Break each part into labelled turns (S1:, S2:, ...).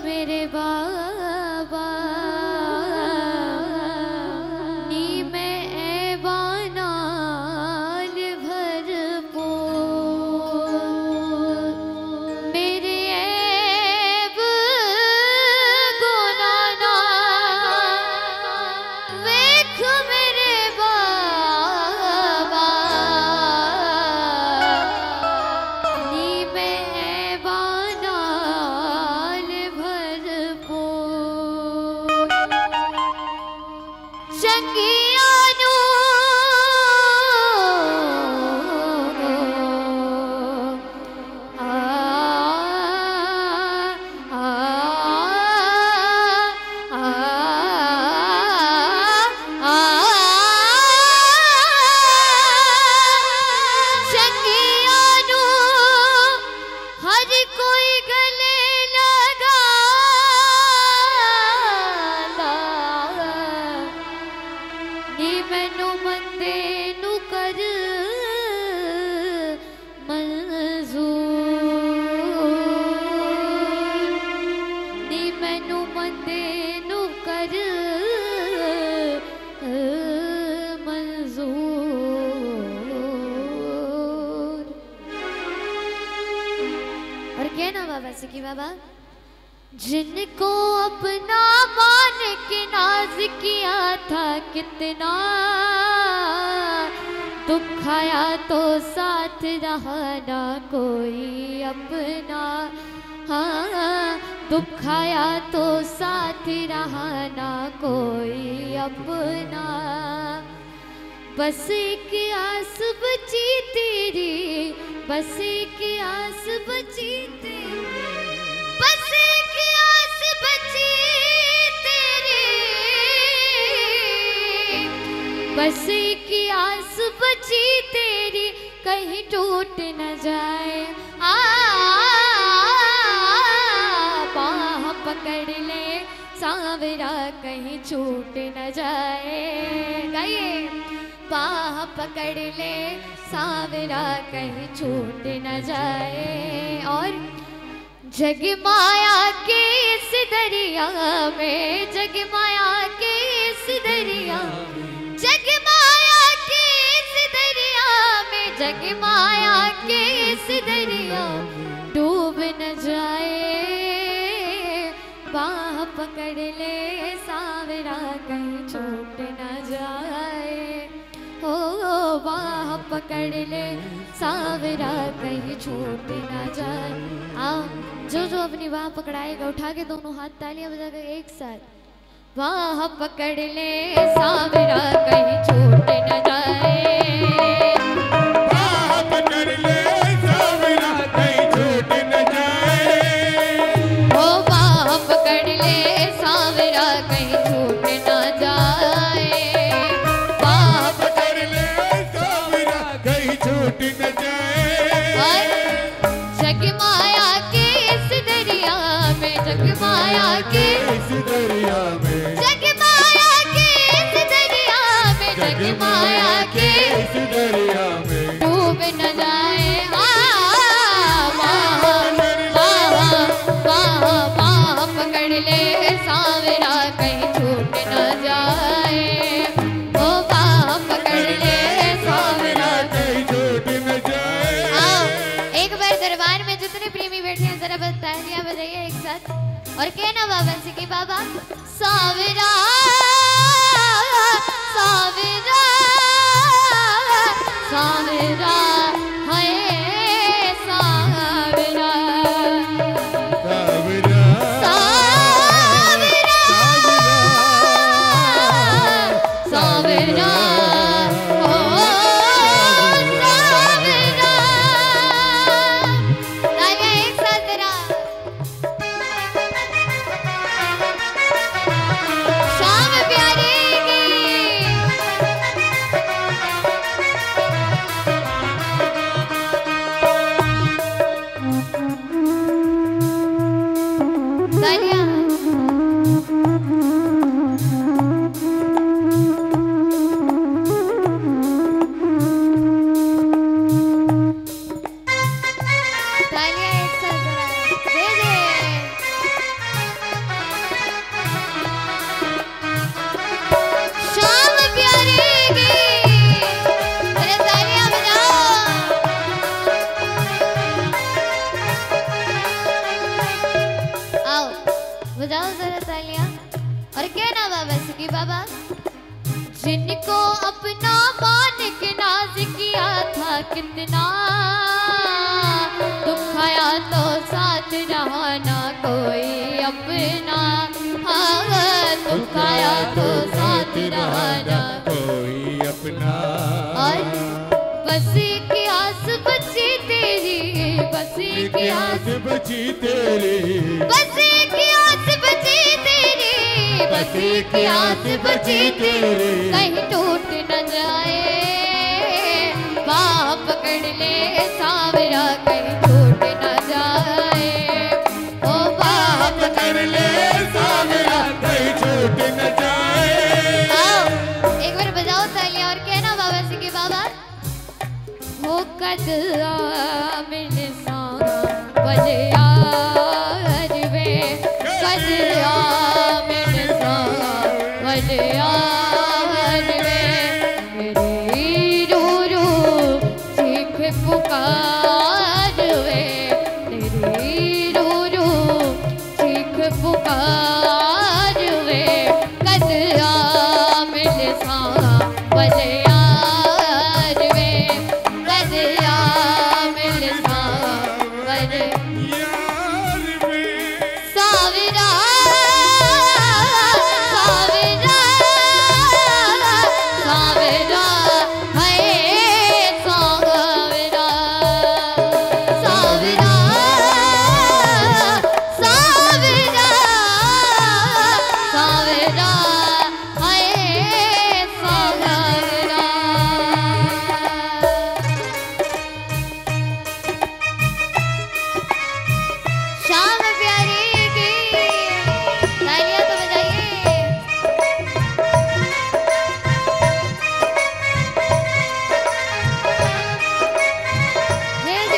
S1: मेरे बाबा नी में ऐबानाल भरपूर मेरे ऐब गुनाना वेख मेरे बाबा नी में ऐबानाल भरपूर चंगियानू चंगियानू हर कोई गले लगांदा नी मैनू मंदे नू कर मंजूर नी मैनू मंदे नू कर मंजूर। और क्या ना बाबा सिकी बाबा जिनको अपना मान के नाज किया था कितना दुख आया तो साथ रहा ना कोई अपना हाँ दुख आया तो साथ रहा ना कोई अपना बस एक आस बची तेरी बस एक आस बची तेरी बस एक आस बची तेरी बस एक आस बची तेरी कहीं टूट न जाए बाह पकड़ ले सांवरा कहीं छूट न जाए गाइए बाह पकड़ ले सांवरा कहीं छूट न जाए। और जगमाया के इस दरिया में जगमाया के इस दरिया जगमाया के इस दरिया में जगमाया के इस दरिया डूब न जाए बाह पकड़ ले सांवरा कहीं छूट न जाए ओ बाह पकड़ ले सांवरा कहीं छूट न जाए। जो जो अपनी बाह पकड़ाएगा उठा के दोनों हाथ तालियां बजाकर एक साथ बाह पकड़ ले सांवरा कहीं छूट न जाए
S2: बाह पकड़ ले सांवरा कहीं छूट न जाए
S1: ओ बाह पकड़ ले सांवरा कहीं छूट न जाए बाह
S2: पकड़ ले सांवरा कहीं छूट न जाए।
S1: जगमाया के इस दरिया में जगमाया के
S2: इस दरिया में
S1: जगमाया के इस दरिया में जगमाया के
S2: इस दरिया में
S1: डूब न जाए बाह पकड़ ले सांवरा कहीं छूट न जाए ओ बाह पकड़ ले सांवरा
S2: कहीं छूट न जाए।
S1: एक बार दरबार में जितने प्रेमी बैठे हैं जरा बस तालियां बजाइए एक साथ और कहना बाबा से कि बाबा सांवरा सांवरा सांवरा है सांवरा
S2: सांवरा
S1: सांवरा सांवरा ओ सांवरा तालियां एक साथ जरा शाम प्यारी की और क्या ना बाबा सकी बाबा, जिनको अपना मान के नाज किया था कितना, दुख आया तो साथ रहा ना कोई अपना। हाँ दुख आया तो साथ रहा ना
S2: कोई अपना।
S1: और बस की आस बची तेरी, बस की आस
S2: बची तेरी,
S1: बस की आस बची तेरी, बस की आस बची तेरी, कहीं टूट न जाए बाह पकड़ ले सावरा, कहीं टूट न जाए ओ बाह
S2: पकड़ ले सावरा, कहीं छूट न जाए।
S1: आओ एक बार बजाओ तालियां और कहना बाबा से कि बाबा हो कद आमिल सारा बलियार वे, कद आमिल सारा बलियार वे, मेरी रू रू चीख पुकार वे, तेरी रू रू चीख पुकार वे, कद आमिल सारा बलियार वे, कद आमिल सारा
S2: यार में
S1: सावरा सावरा सावरा है सावरा सावरा सावरा सावरा है सावरा। शाम प्यारी की तालियां तो बजाइए। हे जे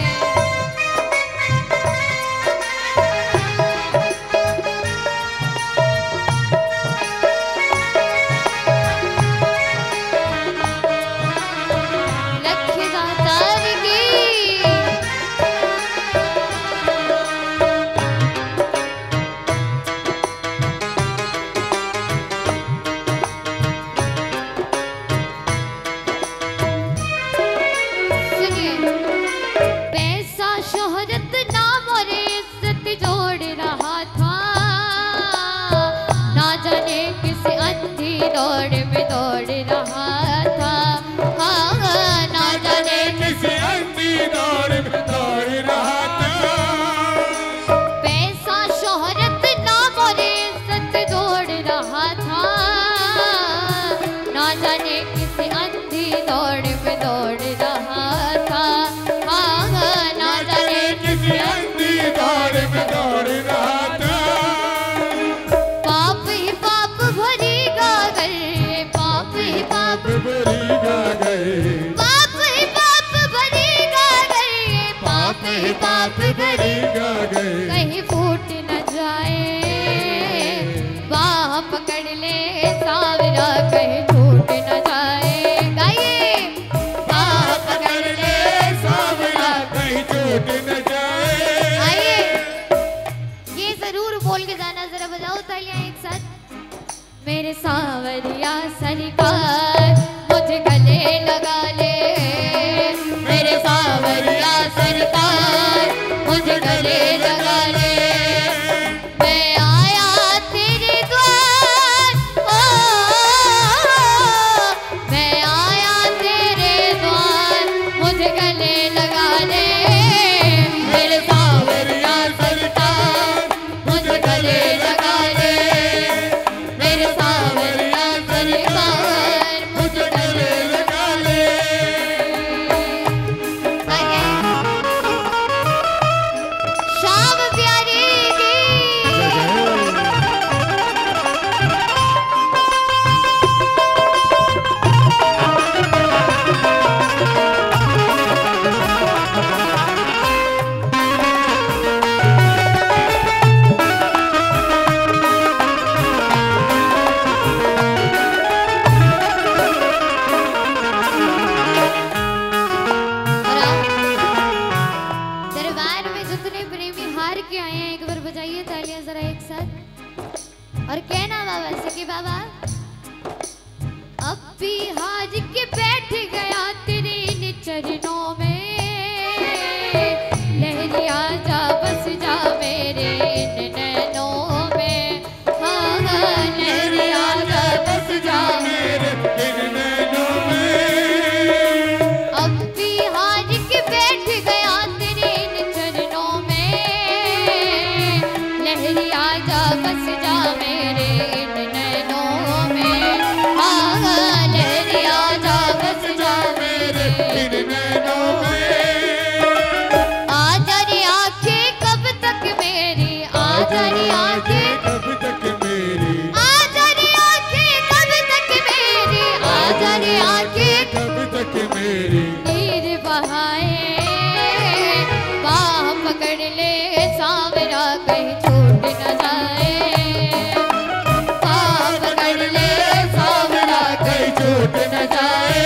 S1: लक्ष्य दातार की सुनिए, पैसा शोहरत नाम और इज्जत जोड़ रहा था, ना जाने किस अंधी दौड़ में दौड़ रहा था। हाँ ना जाने
S2: किसी अंधी दौड़ में दौड़ रहा था।
S1: पैसा शोहरत नाम और इज्जत दौड़ रहा था, ना जाने किस अंधी दौड़ में दौड़ रहा था। हाँ ना जाने
S2: किसी अंधी दौड़ में दौड़ रहा था।
S1: पाप ही पाप भरी गागर, पाप ही पाप,
S2: भरी गा गए,
S1: पाप ही पाप भरी गागर, पाप ही पाप भरी
S2: गा गए।
S1: कहीं फूट न जाए बाह पकड़ ले सावरा, कहीं छूट न जाए। गाइए बाह पकड़ ले
S2: सावरा, कहीं छूट न जाए।
S1: आइए ये जरूर बोल के जाना, जरा बजाओ तालियां एक साथ। मेरे सावरिया सरकार मुझे गले लगा ले, मेरे सावरिया सरकार मुझे गले लगा ले, मैं आया तेरे द्वार, ओ मैं आया तेरे द्वार, मुझे गले लगा ले, मेरे सावरिया सरकार मुझे गले लगा ले, मेरे सावरिया सरकार मुझे गले
S2: लगा ले।
S1: शाम प्यारी की और आप दरबार में जितने प्रेमी हार के आए हैं एक बार बजाइए तालियां जरा एक साथ। और कहना बाबा से कि बाबा अब भी हाज के बैठ गया तेरे इन चरणों में, लहरी आजा बस जा मेरे इन नैनों में। हाँ हाँ लहरी आजा बस जा
S2: मेरे इन नैनों में।
S1: अब भी हाज के बैठ गया तेरे इन चरणों में, लहरी आजा बस जा मेरे इन नैनों में। हाँ हाँ लहरी आजा बस जा मेरे
S2: इन नैनों में।
S1: आजा रे आंखें कब तक मेरी, आजा रे आंखें,
S2: कब तक मेरी,
S1: आजा रे आंखें कब तक मेरी, आजा रे आंखें
S2: कब तक मेरी।
S1: नीर बहाए बाह पकड़ ले सावरा कहीं छूट न जाए, बाह पकड़ ले सावरा कहीं छूट न जाए।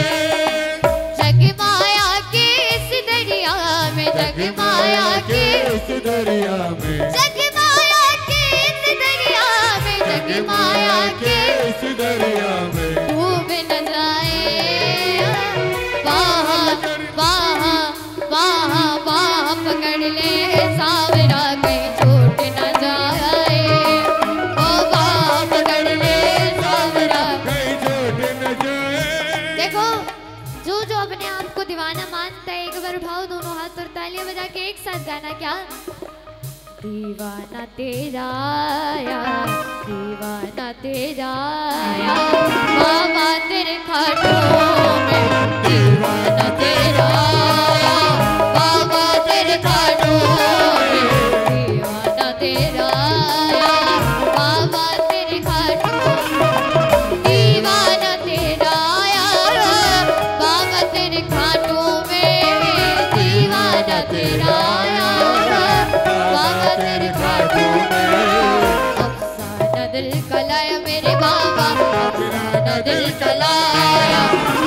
S1: जगमाया के इस दरिया में, जगमाया के,
S2: इस दरिया में,
S1: जगमाया के इस दरिया में, जगमाया के
S2: इस दरिया में।
S1: डूब न जाए। बाह बाह बाह बाह पकड़ ले सावरा कहीं छूट न जाए, ओ बाह पकड़ ले सावरा।
S2: कहीं छूट न जाए।
S1: देखो जो अपने आप को दीवाना मानता है, एक बार उठाओ दोनों हाथ और तालियां बजा के एक साथ गाना। क्या दीवाना तेरा आया, दीवाना तेरा आया, बाबा तेरे खाटों में। दीवाना तेरा आया, बाबा तेरे खाटों में। दीवाना तेरा आया, बाबा तेरे खाटों में। दीवाना तेरा आया, बाबा तेरे खाटों में। दीवाना तेरा आया, बाबा तेरे खाटों में। अफसाना दिल का लाया मेरे बाबा, अफसाना दिल का लाया।